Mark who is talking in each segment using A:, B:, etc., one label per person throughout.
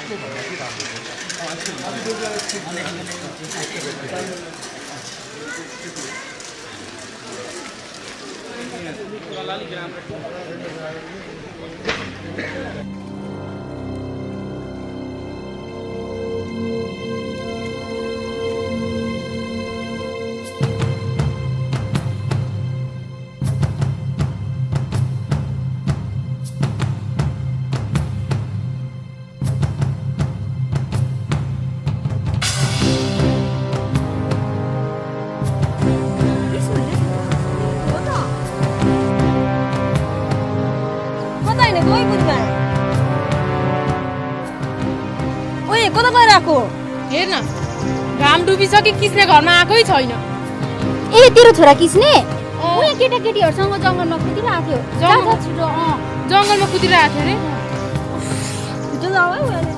A: हेर्न घाम डुबिसक्यो किस्ने घरमा आएकै छैन।
B: ए तेरो छोरा किस्ने उयो केटाकेटीहरुसँग जंगलमा कुदिरहेको थियो। छिटो
A: जंगलमा कुदिरहेको थियो रे।
B: छिटो जाऊ है उयो।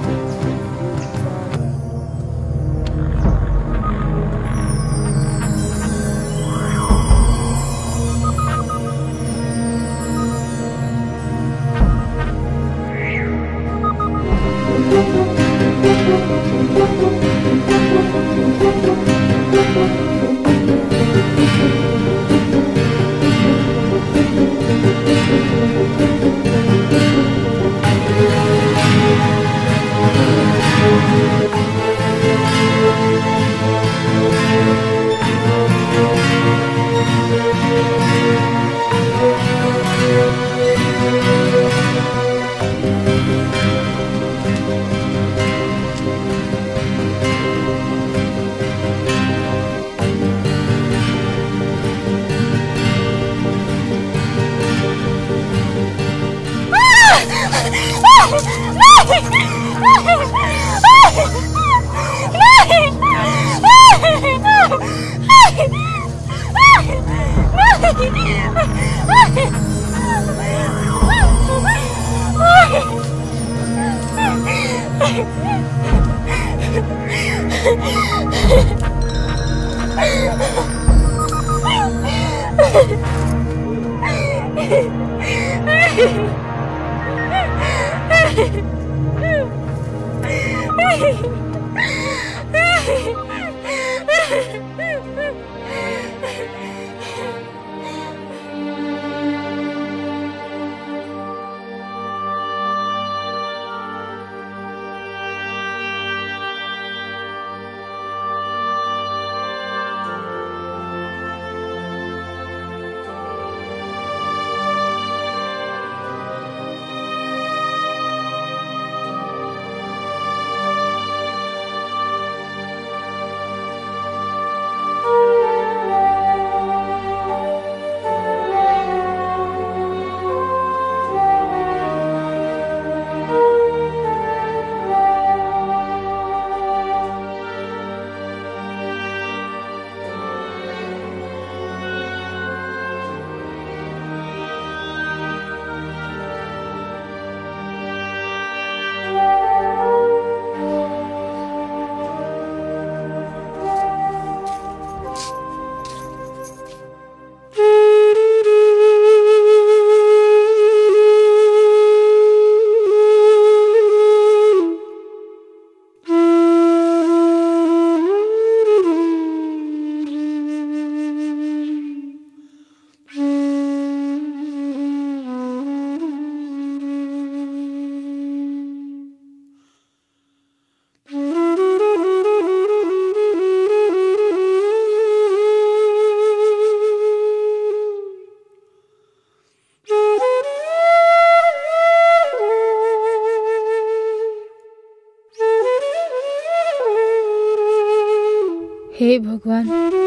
A: हे भगवान,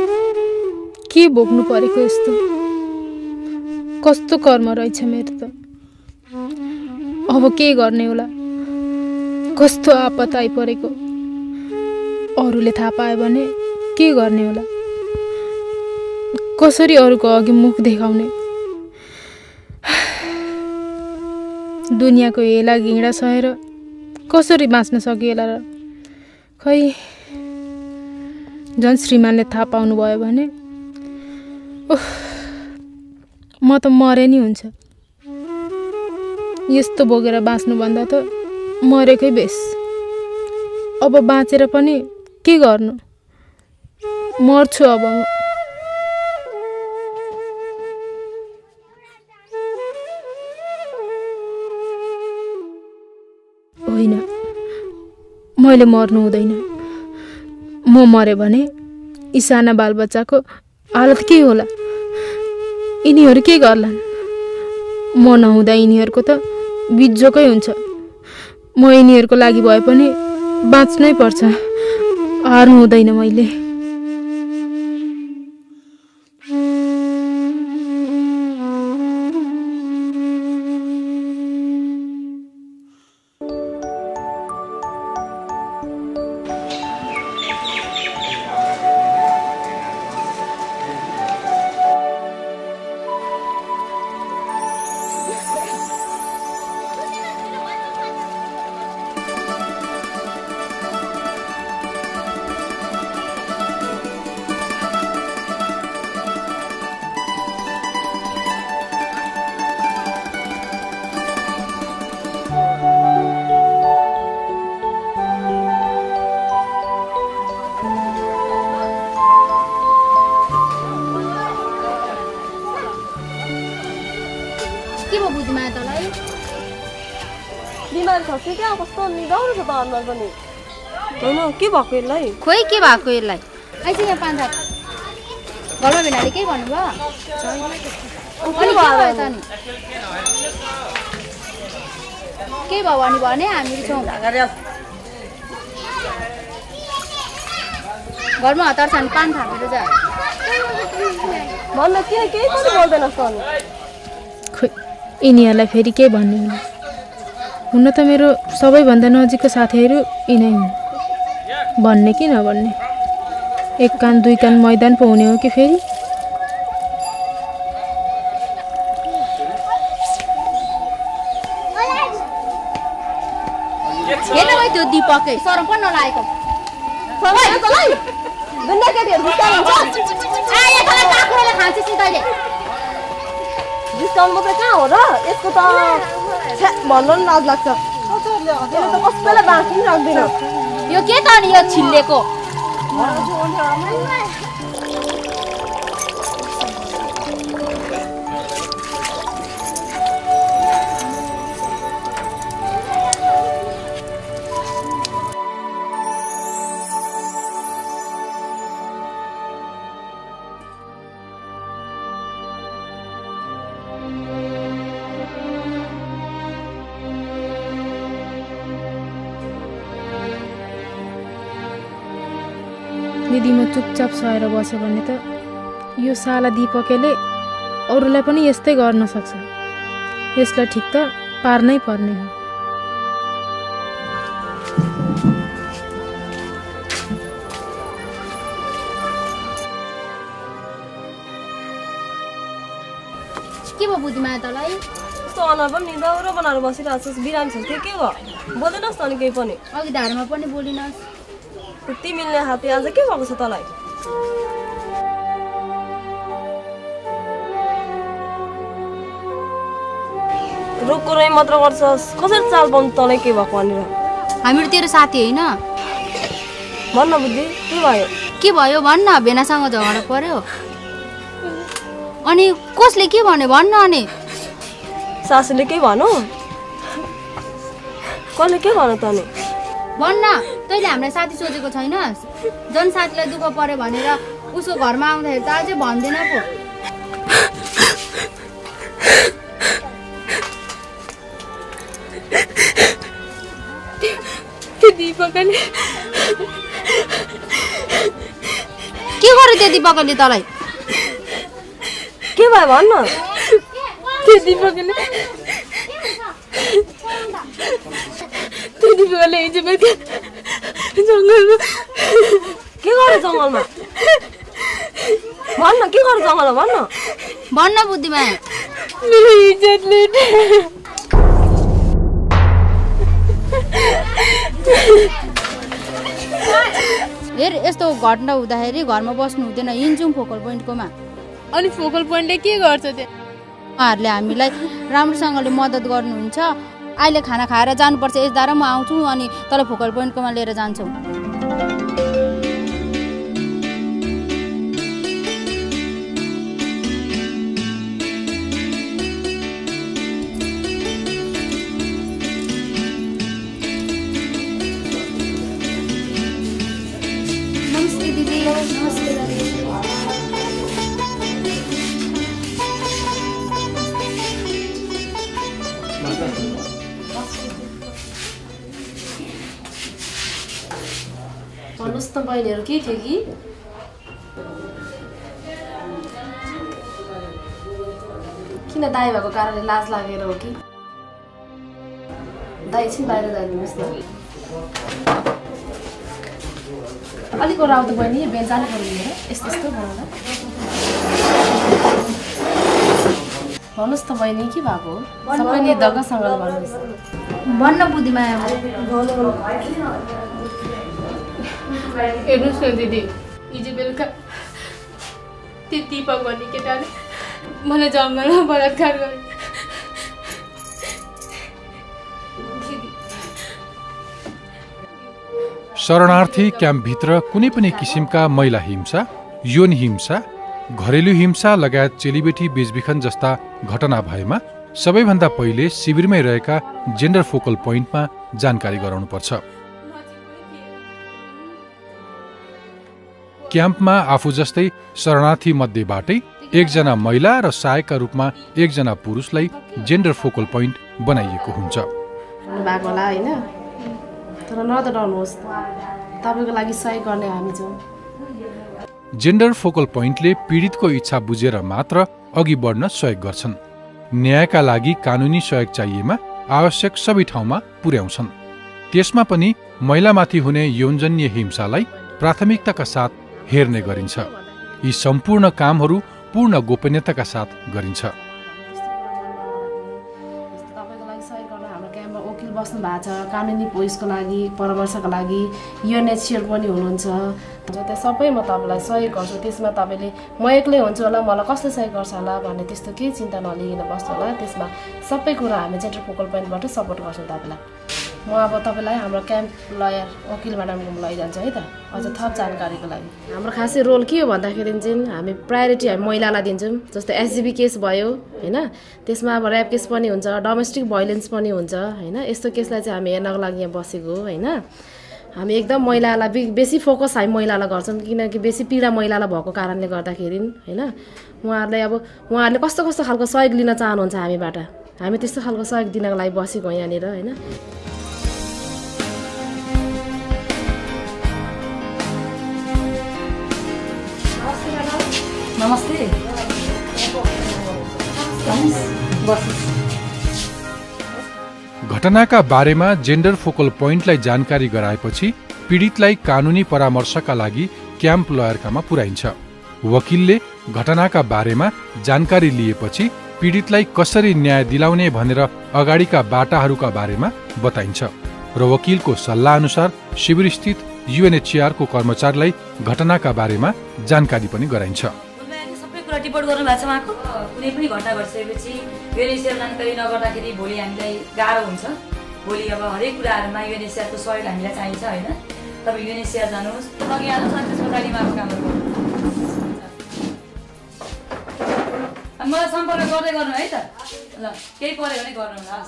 A: के भोग्नु परेको यस्तो? कस्तो कर्म रहेछ मेरो त। अब के गर्ने होला? कस्तो आपत आइपरेको? अरूले थाहा पाए भने के गर्ने होला? कसरी अरूको अघि मुख देखाउने? दुनियाँको हेला घिँडा सहेर कसरी बाँच्न सकिएला र? खै झन् श्रीमानले थाहा पाउनु भयो भने म त मरे नि हुन्छ। यस्तो बोकेर बाँच्नु भन्दा त मरेकै बेस। अब बाँचेर पनि के गर्नु, मर्छु अब म। होइन, मैले मर्नु हुँदैन। म मरे भने यी साना बालबच्चाको हालत के होला? यिनीहरू के गर्लान्? म नहुँदा यिनीहरूको त बिजोकै हुन्छ। म यिनीहरूको लागि भए पनि बाँच्नै पर्छ, हार्नु हुँदैन मैले।
B: के भयो बुझ्दिमाया तँलाई?
C: बिमारी छ कि क्या? कस्तो निदाउनु छ त अनुहार पनि। होइन के भएको यसलाई?
B: खोइ के भएको यसलाई? आइज यहाँ पान थाक। घरमा भेनाले केही भन्नुभयो? अनि के भयो त नि? के भयो भने हामीहरू छौँ। घरमा हतार छ भने पान थापेर जा।
C: भन्न किन केही पनि बोल्दैनस् त अनि?
A: खोइ यिनीहरूलाई फेरि के भन्ने हुनु? हुन त मेरो सबैभन्दा नजिकको साथीहरू यिनै हुन्। भन्ने कि नभन्ने, एक कान दुई कान मैदान पो हुने हो कि फेरि?
B: हेर्न भाइ त्यो दिपकै सरम पनि नलागेको।
C: डिस्काउन्ट मात्रै कहाँ हो र? यसको त भन्न पनि लाज लाग्छ। यसले त कसैलाई बाँकी पनि राख्दैन।
B: यो के त अनि यो छिल्लेको?
A: यदि म चुपचाप सहेर बसेँ भने त यो साला दिपकले अरूलाई पनि यस्तै गर्न सक्छ। यसलाई ठिक त पार्नै पर्ने हो।
B: के भयो बुद्धिमाया तँलाई?
C: यस्तो अनुहार पनि निदाउरो बनाएर बसिरहेको छस्। बिरामी छ त्यो के भयो? बोल्दैनस् त अनि केही पनि?
B: अघि धारमा पनि बोलिनस्।
C: त्यति मिल्ने हात्ती आज के भएको छ तँलाई? रोगको रै मात्र गर्छस्। कसरी चाल पाउनु तँलाई के भएको भनेर?
B: हामीहरू तेरो साथी होइन?
C: भन्न बुद्धि के भयो?
B: के भयो भन्न। भेनासँग झगडा पर्यो। अनि कसले के भन्यो भन्न। अनि
C: सासूले के भन्यो? कसले के भन्यो त अनि?
B: भन्न। तैँले हामीलाई साथी सोचेको छैनस्? जन साथीलाई दुःख पर्यो भनेर उसको घरमा आउँदाखेरि त अझै भन्दैन पो।
A: दिपकले
B: के गर्यो त्यो दिपकले तँलाई?
C: के भयो भन्न?
A: त्यो दिपकले हिजो बेलुका जङ्गलमा
C: के गर्यो जङ्गलमा? भन्न के गर्यो जङ्गलमा? भन्न
B: भन्न बुद्धिमाया।
A: मेरो इज्जतले
B: हेर यस्तो घटना हुँदाखेरि घरमा बस्नु हुँदैन। हिँड्छौँ फोकल पोइन्टकोमा।
A: अनि फोकल पोइन्टले के गर्छ त्यो?
B: उहाँहरूले हामीलाई राम्रोसँगले मद्दत गर्नुहुन्छ। अहिले खाना खाएर जानुपर्छ यस्दा र म आउँछु अनि तल फोकल पोइन्टकोमा लिएर जान्छौँ। नमस्ते दिदी। नमस्ते दादी।
C: भन्नुहोस् त बहिनीहरू के थियो कि किन दाइ भएको कारणले लाज लागेर हो कि दाइ एकछिन बाहिर जाइदिनुहोस् न अलिक राउत बहिनी बिहान जानु पर्यो लिएर यस्तो यस्तो बनाउँदा भन्नुहोस् त बहिनी के भएको हो सबै नि दगासँगले भन्नुहोस्
B: भन्न बुद्धिमाया
A: हेर्नुहोस् न दिदी हिजो बेलुका त्यो दिपक भन्ने केटाले मलाई जङ्गलमा बलात्कार गरे।
D: शरणार्थी क्याम्पभित्र कुनै पनि किसिमका महिला हिंसा, यौन हिंसा, घरेलु हिंसा लगायत चेलीबेटी बेचबिखन जस्ता घटना भएमा सबैभन्दा पहिले शिविरमै रहेका जेन्डर फोकल पोइन्टमा जानकारी गराउनुपर्छ। क्याम्पमा आफू जस्तै शरणार्थी मध्येबाटै एकजना महिला र सहायकका रूपमा एकजना पुरुषलाई जेन्डर फोकल पोइन्ट बनाइएको हुन्छ।
C: भएको होला होइन तर नडराउनुहोस् तपाईँको लागि सहयोग गर्ने हामी छौँ।
D: जेन्डर फोकल पोइन्टले पीडितको इच्छा बुझेर मात्र अघि बढ्न सहयोग गर्छन्। न्यायका लागि कानुनी सहयोग चाहिएमा आवश्यक सबै ठाउँमा पुर्याउँछन्। त्यसमा पनि महिलामाथि हुने यौनजन्य हिंसालाई प्राथमिकताका साथ हेर्ने गरिन्छ। यी सम्पूर्ण कामहरू पूर्ण गोपनीयताका साथ गरिन्छ।
C: तपाईँको लागि सहयोग गर्न हाम्रो क्याम्पमा वकिल बस्नु भएको छ, कानुनी पोइसको लागि परामर्शको लागि UNHCR पनि हुनुहुन्छ। त्यो सबै म तपाईँलाई सहयोग गर्छु। त्यसमा तपाईँले म एक्लै हुन्छु होला मलाई कसले सहयोग गर्छ होला भन्ने त्यस्तो केही चिन्ता नलिकन बस्नु होला। त्यसमा सबै कुरा हामी जेन्डर फोकल पोइन्टबाट सपोर्ट गर्छौँ तपाईँलाई। म अब तपाईँलाई हाम्रो क्याम्प लयर वकिल म्याडमकोमा लैजान्छु है त अझ थप जानकारीको लागि। हाम्रो खासै रोल के हो भन्दाखेरि चाहिँ हामी प्रायोरिटी हामी महिलालाई दिन्छौँ। जस्तो SGB केस भयो होइन, त्यसमा अब ऱ्याप केस पनि हुन्छ, डोमेस्टिक भाइलेन्स पनि हुन्छ होइन। यस्तो केसलाई चाहिँ हामी हेर्नको लागि यहाँ बसेको हो होइन। हामी एकदम महिलालाई बेसी फोकस हामी महिलालाई गर्छौँ किनकि बेसी पीडा महिलालाई भएको कारणले गर्दाखेरि होइन। उहाँहरूले कस्तो कस्तो खालको सहयोग लिन चाहनुहुन्छ हामीबाट, हामी त्यस्तो खालको सहयोग दिनको लागि बसेको यहाँनिर होइन।
E: नमस्ते।
D: घटनाका बारेमा जेन्डर फोकल पोइन्टलाई जानकारी गराएपछि पीडितलाई कानुनी परामर्शका लागि क्याम्प लयरकामा पुर्याइन्छ। वकिलले घटनाका बारेमा जानकारी लिएपछि पीडितलाई कसरी न्याय दिलाउने भनेर अगाडिका बाटाहरूका बारेमा बताइन्छ र वकिलको सल्लाह अनुसार शिविरस्थित UNHCR को कर्मचारीलाई घटनाका बारेमा जानकारी पनि गराइन्छ।
E: रिपोर्ट गर्नु भएको छ उहाँको कुनै पनि घटना घटिसकेपछि UNHCR जानकारी नगर्दाखेरि भोलि हामीलाई गाह्रो हुन्छ। भोलि अब हरेक कुराहरूमा UNHCR को सहयोग हामीलाई चाहिन्छ होइन। तपाईँ UNHCR जानुहोस्, अघि हाल्नुहोस् अनि त्यस पछाडि उहाँको कामहरू गर्नु। मलाई सम्पर्क गर्दै गर्नु है त ल, केही पऱ्यो भने गर्नु हस्।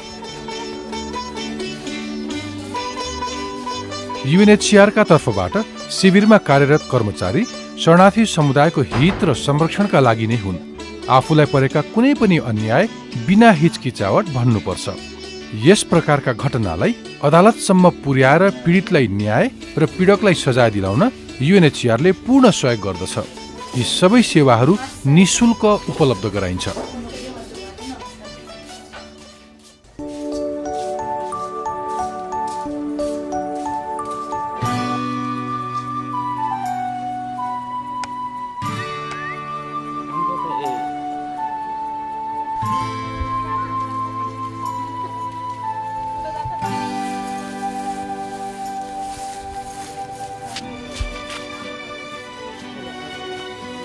D: UNHCR का तर्फबाट शिविरमा कार्यरत कर्मचारी शरणार्थी समुदायको हित र संरक्षणका लागि नै हुन्। आफूलाई परेका कुनै पनि अन्याय बिना हिचकिचावट भन्नुपर्छ। यस प्रकारका घटनालाई अदालतसम्म पुर्याएर पीडितलाई न्याय र पीडकलाई सजाय दिलाउन UNHCR ले पूर्ण सहयोग गर्दछ। यी सबै सेवाहरू निशुल्क उपलब्ध गराइन्छ।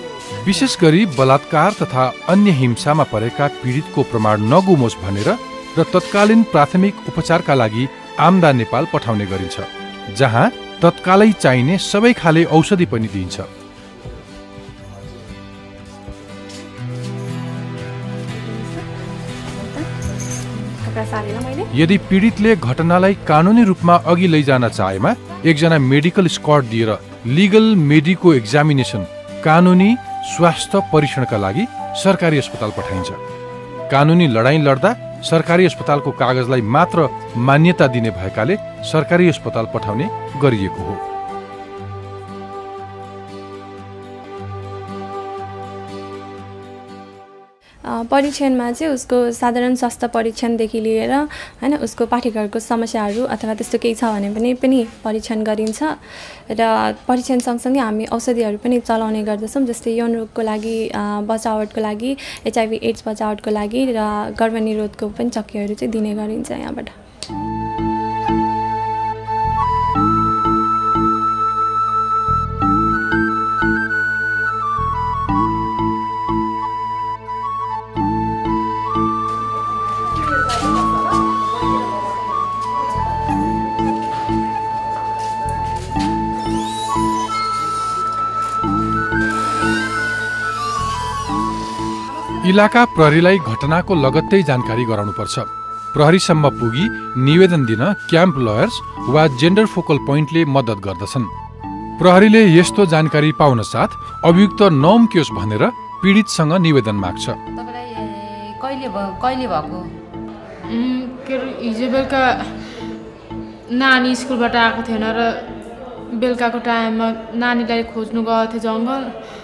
D: विशेष गरी बलात्कार तथा अन्य हिंसामा परेका पीडितको प्रमाण नगुमोस् भनेर र तत्कालीन प्राथमिक उपचारका लागि आम्दा नेपाल पठाउने गरिन्छ, जहाँ तत्कालै चाहिने सबै खाले औषधि पनि दिइन्छ। यदि पीडितले घटनालाई कानुनी रूपमा अघि लैजान चाहेमा एकजना मेडिकल स्क्वाड दिएर लिगल मेडिको एक्जामिनेसन कानुनी स्वास्थ्य परीक्षणका लागि सरकारी अस्पताल पठाइन्छ। कानुनी लडाईँ लड्दा सरकारी अस्पतालको कागजलाई मात्र मान्यता दिने भएकाले सरकारी अस्पताल पठाउने गरिएको हो।
F: परीक्षणमा चाहिँ उसको साधारण स्वास्थ्य परीक्षणदेखि लिएर हैन उसको पाठ्यक्रमको समस्याहरू अथवा त्यस्तो केही छ भने पनि परीक्षण गरिन्छ र परीक्षण सँगसँगै हामी औषधिहरू पनि चलाउने गर्दछौँ, जस्तै यौन रोगको लागि बचावटको लागि, HIV एड्स बचावटको लागि र गर्भनिरोधको पनि चक्कीहरू चाहिँ दिने गरिन्छ यहाँबाट।
D: इलाका प्रहरीलाई घटनाको लगत्तै जानकारी गराउनुपर्छ। प्रहरीसम्म पुगी निवेदन दिन क्याम्प लयर्स वा जेन्डर फोकल पोइन्टले मद्दत गर्दछन्। प्रहरीले यस्तो जानकारी पाउन साथ अभियुक्त नौम्कियोस् भनेर पीडितसँग निवेदन माग्छ।
B: तपाईलाई कहिले भएको?
A: हिजो बेलुका नानी स्कुलबाट आएको थिएन र बेलुकाको टाइममा नानीलाई खोज्नु गएको थियो जङ्गल।